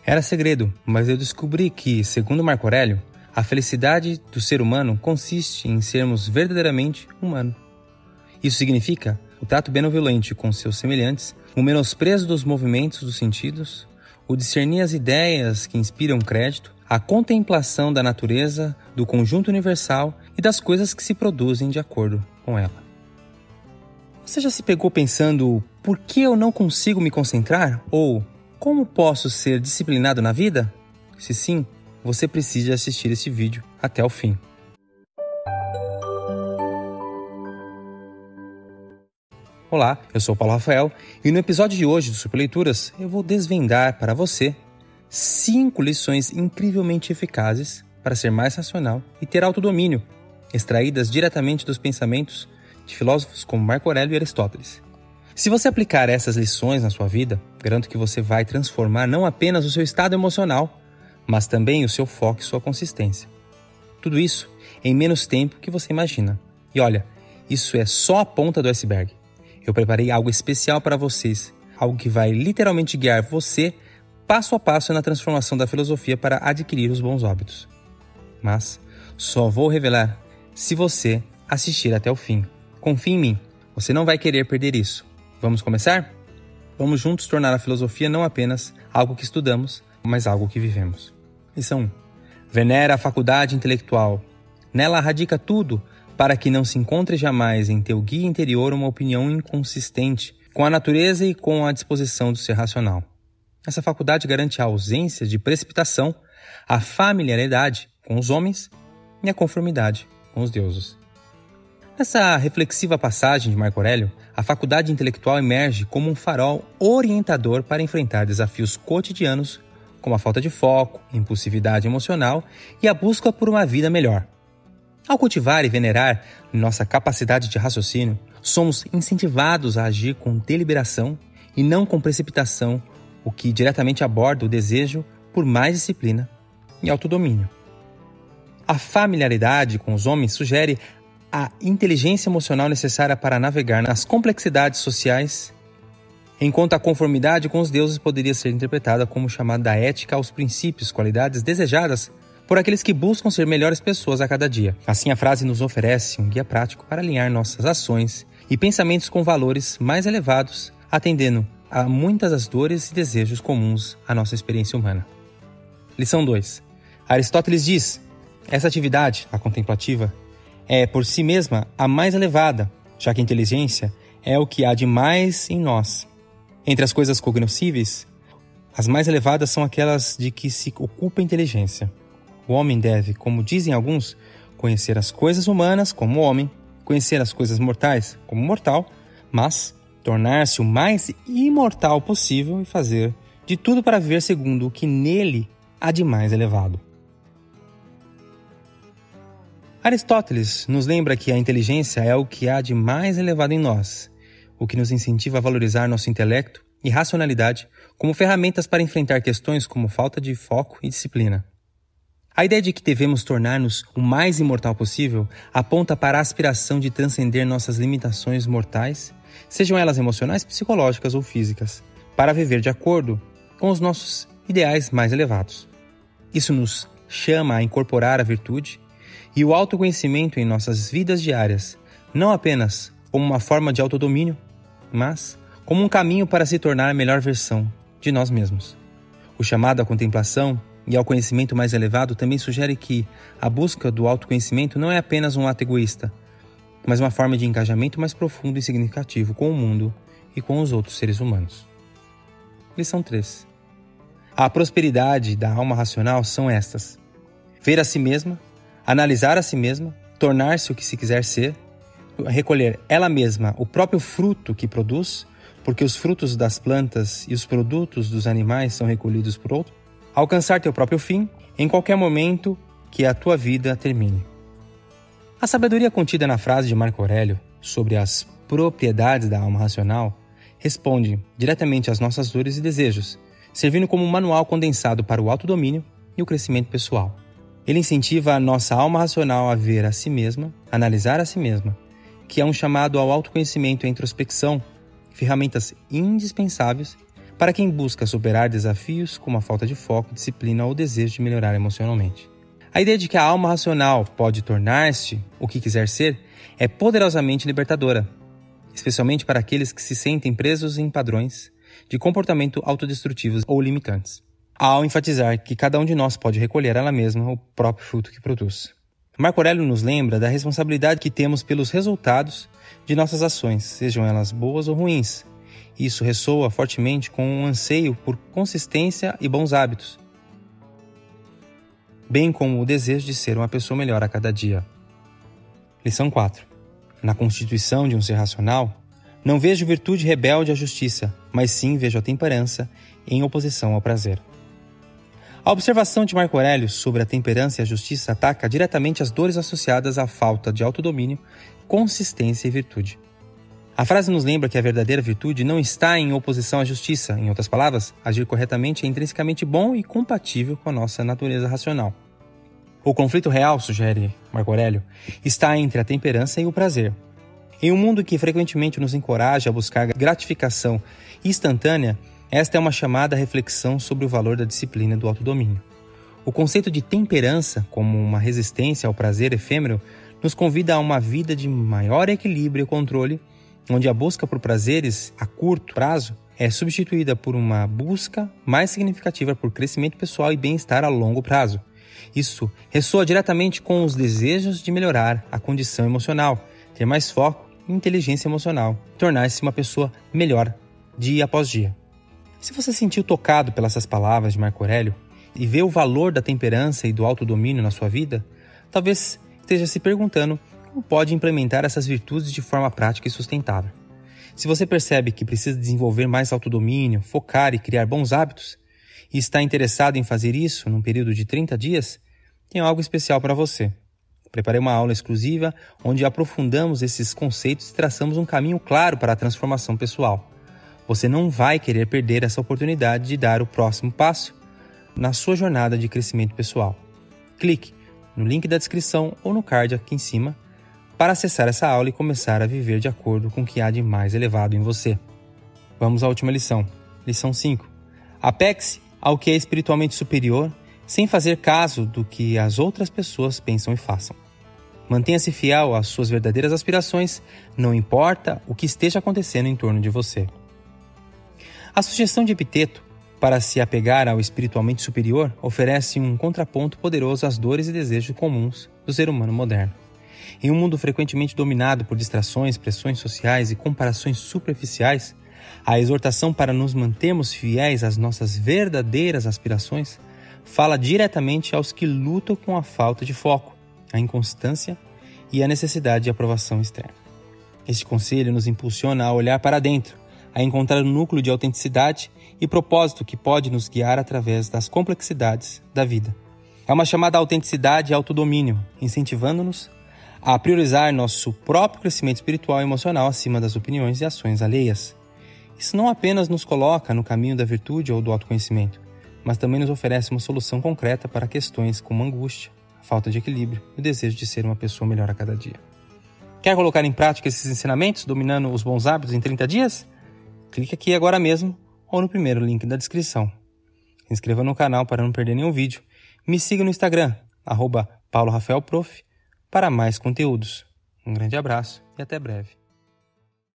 Era segredo, mas eu descobri que, segundo Marco Aurélio, a felicidade do ser humano consiste em sermos verdadeiramente humanos. Isso significa o trato benevolente com seus semelhantes, o menosprezo dos movimentos dos sentidos, o discernir as ideias que inspiram crédito, a contemplação da natureza, do conjunto universal e das coisas que se produzem de acordo com ela. Você já se pegou pensando por que eu não consigo me concentrar? Ou como posso ser disciplinado na vida? Se sim, você precisa assistir esse vídeo até o fim. Olá, eu sou o Paulo Rafael e no episódio de hoje do Super Leituras eu vou desvendar para você 5 lições incrivelmente eficazes para ser mais racional e ter autodomínio, extraídas diretamente dos pensamentos de filósofos como Marco Aurélio e Aristóteles. Se você aplicar essas lições na sua vida, garanto que você vai transformar não apenas o seu estado emocional, mas também o seu foco e sua consistência. Tudo isso em menos tempo que você imagina. E olha, isso é só a ponta do iceberg. Eu preparei algo especial para vocês, algo que vai literalmente guiar você passo a passo na transformação da filosofia para adquirir os bons hábitos. Mas só vou revelar se você assistir até o fim. Confie em mim, você não vai querer perder isso. Vamos começar? Vamos juntos tornar a filosofia não apenas algo que estudamos, mas algo que vivemos. Lição 1. Venera a faculdade intelectual. Nela radica tudo para que não se encontre jamais em teu guia interior uma opinião inconsistente com a natureza e com a disposição do ser racional. Essa faculdade garante a ausência de precipitação, a familiaridade com os homens e a conformidade com os deuses. Nessa reflexiva passagem de Marco Aurélio, a faculdade intelectual emerge como um farol orientador para enfrentar desafios cotidianos como a falta de foco, impulsividade emocional e a busca por uma vida melhor. Ao cultivar e venerar nossa capacidade de raciocínio, somos incentivados a agir com deliberação e não com precipitação, o que diretamente aborda o desejo por mais disciplina e autodomínio. A familiaridade com os homens sugere a inteligência emocional necessária para navegar nas complexidades sociais, enquanto a conformidade com os deuses poderia ser interpretada como chamada da ética aos princípios, qualidades desejadas por aqueles que buscam ser melhores pessoas a cada dia. Assim, a frase nos oferece um guia prático para alinhar nossas ações e pensamentos com valores mais elevados, atendendo a muitas das dores e desejos comuns à nossa experiência humana. Lição 2. Aristóteles diz: essa atividade, a contemplativa, é por si mesma a mais elevada, já que a inteligência é o que há de mais em nós. Entre as coisas cognoscíveis, as mais elevadas são aquelas de que se ocupa a inteligência. O homem deve, como dizem alguns, conhecer as coisas humanas como homem, conhecer as coisas mortais como mortal, mas tornar-se o mais imortal possível e fazer de tudo para viver segundo o que nele há de mais elevado. Aristóteles nos lembra que a inteligência é o que há de mais elevado em nós, o que nos incentiva a valorizar nosso intelecto e racionalidade como ferramentas para enfrentar questões como falta de foco e disciplina. A ideia de que devemos tornar-nos o mais imortal possível aponta para a aspiração de transcender nossas limitações mortais, sejam elas emocionais, psicológicas ou físicas, para viver de acordo com os nossos ideais mais elevados. Isso nos chama a incorporar a virtude e o autoconhecimento em nossas vidas diárias, não apenas como uma forma de autodomínio, mas como um caminho para se tornar a melhor versão de nós mesmos. O chamado à contemplação e ao conhecimento mais elevado também sugere que a busca do autoconhecimento não é apenas um ato egoísta, mas uma forma de engajamento mais profundo e significativo com o mundo e com os outros seres humanos. Lição 3. A prosperidade da alma racional são estas: ver a si mesma, analisar a si mesma, tornar-se o que se quiser ser, recolher ela mesma o próprio fruto que produz, porque os frutos das plantas e os produtos dos animais são recolhidos por outro, alcançar teu próprio fim em qualquer momento que a tua vida termine. A sabedoria contida na frase de Marco Aurélio sobre as propriedades da alma racional responde diretamente às nossas dores e desejos, servindo como um manual condensado para o autodomínio e o crescimento pessoal. Ele incentiva a nossa alma racional a ver a si mesma, analisar a si mesma, que é um chamado ao autoconhecimento e à introspecção, ferramentas indispensáveis para quem busca superar desafios como a falta de foco, disciplina ou desejo de melhorar emocionalmente. A ideia de que a alma racional pode tornar-se o que quiser ser é poderosamente libertadora, especialmente para aqueles que se sentem presos em padrões de comportamento autodestrutivos ou limitantes, ao enfatizar que cada um de nós pode recolher ela mesma o próprio fruto que produz. Marco Aurélio nos lembra da responsabilidade que temos pelos resultados de nossas ações, sejam elas boas ou ruins. Isso ressoa fortemente com um anseio por consistência e bons hábitos, bem como o desejo de ser uma pessoa melhor a cada dia. Lição 4. Na constituição de um ser racional, não vejo virtude rebelde à justiça, mas sim vejo a temperança em oposição ao prazer. A observação de Marco Aurélio sobre a temperança e a justiça ataca diretamente as dores associadas à falta de autodomínio, consistência e virtude. A frase nos lembra que a verdadeira virtude não está em oposição à justiça. Em outras palavras, agir corretamente é intrinsecamente bom e compatível com a nossa natureza racional. O conflito real, sugere Marco Aurélio, está entre a temperança e o prazer. Em um mundo que frequentemente nos encoraja a buscar gratificação instantânea, esta é uma chamada reflexão sobre o valor da disciplina e do autodomínio. O conceito de temperança, como uma resistência ao prazer efêmero, nos convida a uma vida de maior equilíbrio e controle, onde a busca por prazeres a curto prazo é substituída por uma busca mais significativa por crescimento pessoal e bem-estar a longo prazo. Isso ressoa diretamente com os desejos de melhorar a condição emocional, ter mais foco e inteligência emocional, tornar-se uma pessoa melhor dia após dia. Se você se sentiu tocado pelas palavras de Marco Aurélio e vê o valor da temperança e do autodomínio na sua vida, talvez esteja se perguntando como pode implementar essas virtudes de forma prática e sustentável. Se você percebe que precisa desenvolver mais autodomínio, focar e criar bons hábitos, e está interessado em fazer isso num período de 30 dias, tenho algo especial para você. Preparei uma aula exclusiva onde aprofundamos esses conceitos e traçamos um caminho claro para a transformação pessoal. Você não vai querer perder essa oportunidade de dar o próximo passo na sua jornada de crescimento pessoal. Clique no link da descrição ou no card aqui em cima para acessar essa aula e começar a viver de acordo com o que há de mais elevado em você. Vamos à última lição. Lição 5. Apegue-se ao que é espiritualmente superior, sem fazer caso do que as outras pessoas pensam e façam. Mantenha-se fiel às suas verdadeiras aspirações, não importa o que esteja acontecendo em torno de você. A sugestão de Epiteto para se apegar ao espiritualmente superior oferece um contraponto poderoso às dores e desejos comuns do ser humano moderno. Em um mundo frequentemente dominado por distrações, pressões sociais e comparações superficiais, a exortação para nos mantermos fiéis às nossas verdadeiras aspirações fala diretamente aos que lutam com a falta de foco, a inconstância e a necessidade de aprovação externa. Este conselho nos impulsiona a olhar para dentro, a encontrar um núcleo de autenticidade e propósito que pode nos guiar através das complexidades da vida. É uma chamada à autenticidade e autodomínio, incentivando-nos a priorizar nosso próprio crescimento espiritual e emocional acima das opiniões e ações alheias. Isso não apenas nos coloca no caminho da virtude ou do autoconhecimento, mas também nos oferece uma solução concreta para questões como angústia, a falta de equilíbrio e o desejo de ser uma pessoa melhor a cada dia. Quer colocar em prática esses ensinamentos, dominando os bons hábitos em 30 dias? Clique aqui agora mesmo ou no primeiro link da descrição. Se inscreva no canal para não perder nenhum vídeo. Me siga no Instagram, @paulorafaelprof, para mais conteúdos. Um grande abraço e até breve.